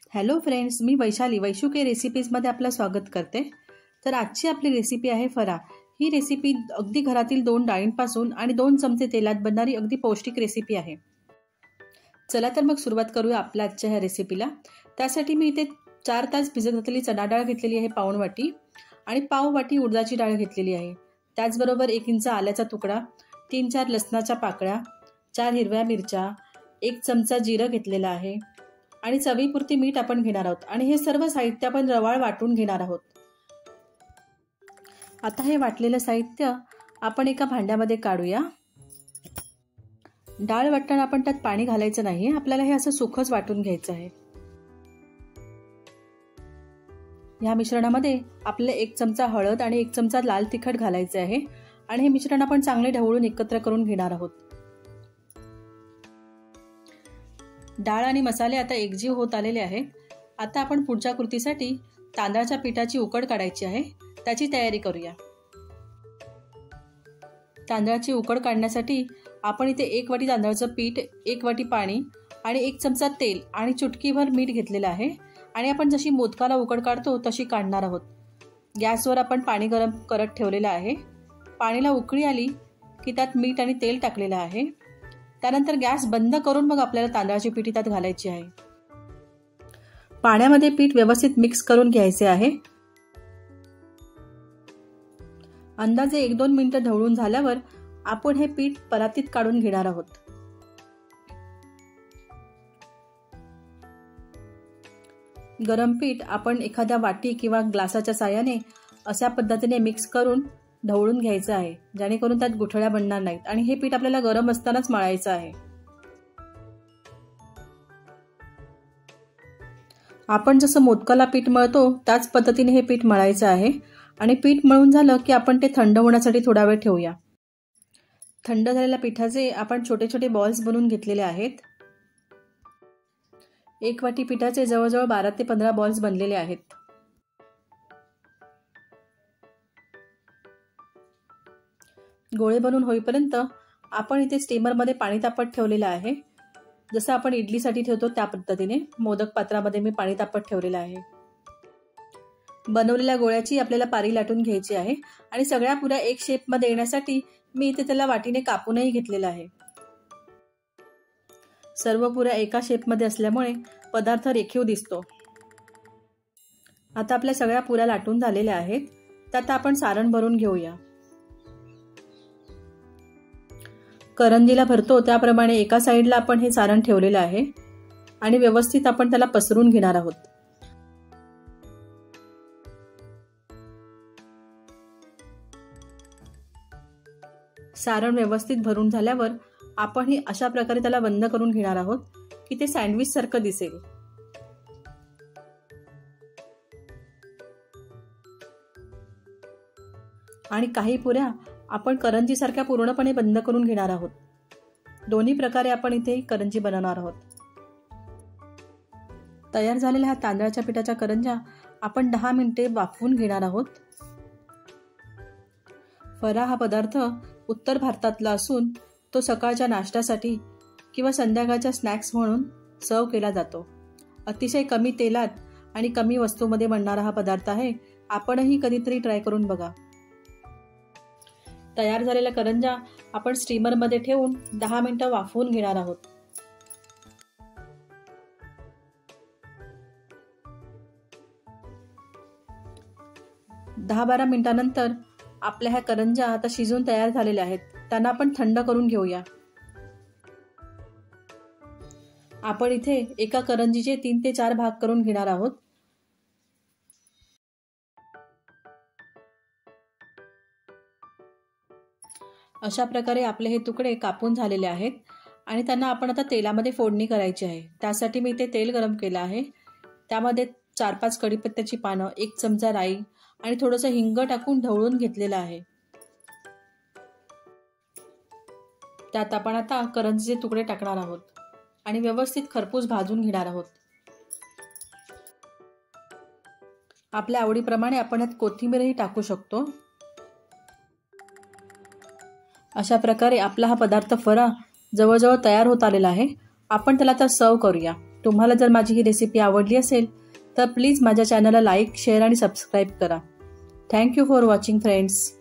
Hello friends, मी वैशाली वैशुके रेसिपीजमध्ये आपलं स्वागत करते। तर आजची आपली रेसिपी आहे फरा। ही रेसिपी अगदी घरातील 2 डाळींपासून आणि 2 चमचे तेलात बनणारी अगदी पौष्टिक रेसिपी आहे। चला तर मग सुरुवात करूया आपल्या आजच्या ह्या रेसिपीला। त्यासाठी मी इथे 4 तास भिजत घातलेली चणा डाळ घेतलेली आहे पाऊण वाटी आणि पाव वाटी उडदाची डाळ घेतलेली आहे। त्याचबरोबर 1 इंच आल्याचा तुकडा, 3-4 लसणाच्या पाकळ्या, 4 हिरव्या मिरच्या, 1 चमचा जिरं घेतलेला आहे आणि चवीपुरती मीठ आपण घेणार आहोत आणि हे सर्व साहित्य आपण रवाळ वाटून घेणार आहोत। आता हे वाटलेलं साहित्य आपण एका भांड्यामध्ये काढूया। डाळ वाटताना आपण त्यात पाणी घालायचं नाही, आपल्याला हे असं सुखच वाटून घ्यायचं आहे। या मिश्रणामध्ये आपल्याला 1 चमचा हळद आणि 1 चमचा लाल तिखट घालायचे आहे आणि हे मिश्रण आपण चांगले ढवळून एकत्र करून घेणार आहोत। डाळ आणि मसाले आता एकजीव होत आलेले आहेत। आता आपण पुढच्या कृतीसाठी तांदळाच्या पिठाची उकड काढायची आहे, त्याची तयारी करूया। तांदळाची उकड काढण्यासाठी आपण इथे 1 वाटी तांदळाचं पीठ, 1 वाटी पाणी आणि 1 चमचा तेल आणि चुटकीभर मीठ घेतलेलं आहे आणि आपण जशी मोदकाला उकड काढतो तशी काढणार आहोत। गॅसवर आपण पाणी गरम करत ठेवलेलं आहे। पाणीला उकळी आली की त्यात मीठ आणि तेल टाकलेलं आहे। त्यानंतर गॅस बंद करून मग आपल्याला तांदळाची पिठी त्यात घालायची आहे। पाण्यामध्ये पीठ व्यवस्थित मिक्स करून घ्यायचे आहे। अंदाजे 1-2 मिनिटं ढवळून झाल्यावर आपण हे पीठ परातीत काढून घेणार आहोत। गरम पीठ आपण एखाद्या वाटी किंवा ग्लासाच्या साहाय्याने अशा पद्धतीने मिक्स करून ढवळून घ्यायचं आहे, जेणेकरून त्यात गुठळ्या बनणार नाहीत आणि हे पीठ आपल्याला गरम असतानाच मळायचं आहे। आपण जसं मोदकाला पीठ मळतो त्याच पद्धतीने हे पीठ मळायचं आहे आणि पीठ मळून झालं की आपण ते थंड होण्यासाठी थोडा वेळ ठेवूया। थंड झालेल्या पिठाचे आपण छोटे छोटे बॉल्स बनवून घेतलेले आहेत। 1 वाटी पिठाचे जवळजवळ 12 ते 15 बॉल्स बनलेले आहेत। गोळे बनवून होईपर्यंत आपण इथे स्टीमरमध्ये पाणी तापत ठेवलेलं आहे। जसं आपण इडलीसाठी ठेवतो त्या पद्धतीने मोदक पात्रामध्ये मी पाणी तापत ठेवलेलं आहे। बनवलेल्या गोळ्याची आपल्याला पारी लाटून घ्यायची आहे आणि सगळ्या पुऱ्या एक शेपमध्ये येण्यासाठी मी इथे त्याला वाटीने कापूनही घेतलेलं आहे। सर्व पुऱ्या एका शेपमध्ये असल्यामुळे पदार्थ रेखीव दिसतो। आता आपल्या सगळ्या पुऱ्या लाटून झालेल्या आहेत। त्यात आपण सारण भरून घेऊया। करंजीला भरतो त्याप्रमाणे एका साईडला आपण हे सारण ठेवलेलं आहे आणि व्यवस्थित आपण त्याला पसरून घेणार आहोत। सारण व्यवस्थित भरून झाल्यावर आपण हे अशा प्रकारे त्याला बंद करून घेणार आहोत की ते सँडविच सारखं दिसेल। आणि काही पुऱ्या आपण करंजी सारख्या पूर्णपणे बंद करून घेणार आहोत। दोन्ही प्रकारे आपण इथे करंजी बनवणार आहोत। तयार झालेल्या ह्या तांदळाच्या पिठाच्या करंज्या आपण 10 मिनिटे वाफवून घेणार आहोत। फरा हा पदार्थ उत्तर भारतातला असून तो सकाळच्या नाश्त्यासाठी किंवा संध्याकाळच्या स्नॅक्स म्हणून सर्व केला जातो। अतिशय कमी तेलात आणि कमी वस्तूमध्ये बनणारा हा पदार्थ आहे। आपणही कधीतरी ट्राय करून बघा। तयार झालेल्या करंज्या आपण स्टीमरमध्ये ठेवून 10 मिनिटं वाफवून घेणार आहोत। 10-12 मिनिटांनंतर आपल्या ह्या करंज्या आता शिजून तयार झालेल्या आहेत। त्यांना आपण थंड करून घेऊया। आपण इथे एका करंजीचे 3 ते 4 भाग करून घेणार आहोत। अशा प्रकारे आपले हे तुकडे कापून झालेले आहेत आणि त्यांना आपण आता तेलामध्ये फोडणी करायची आहे। त्यासाठी मी इथे तेल गरम केलं आहे। त्यामध्ये 4-5 कढीपत्त्याची पानं, 1 चमचा राई आणि थोडंसं हिंग टाकून ढवळून घेतलेलं आहे। त्यात आपण आता करंजीचे तुकडे टाकणार आहोत आणि व्यवस्थित खरपूस भाजून घेणार आहोत। आपल्या आवडीप्रमाणे आपण यात कोथिंबीरही टाकू शकतो। अशा प्रकारे आपला हा पदार्थ फरा जवळजवळ तयार होत आलेला आहे। आपण त्याला आता सर्व करूया। तुम्हाला जर माझी ही रेसिपी आवडली असेल तर प्लीज माझ्या चॅनलला लाईक, शेअर आणि सबस्क्राईब करा. Thank you for watching friends.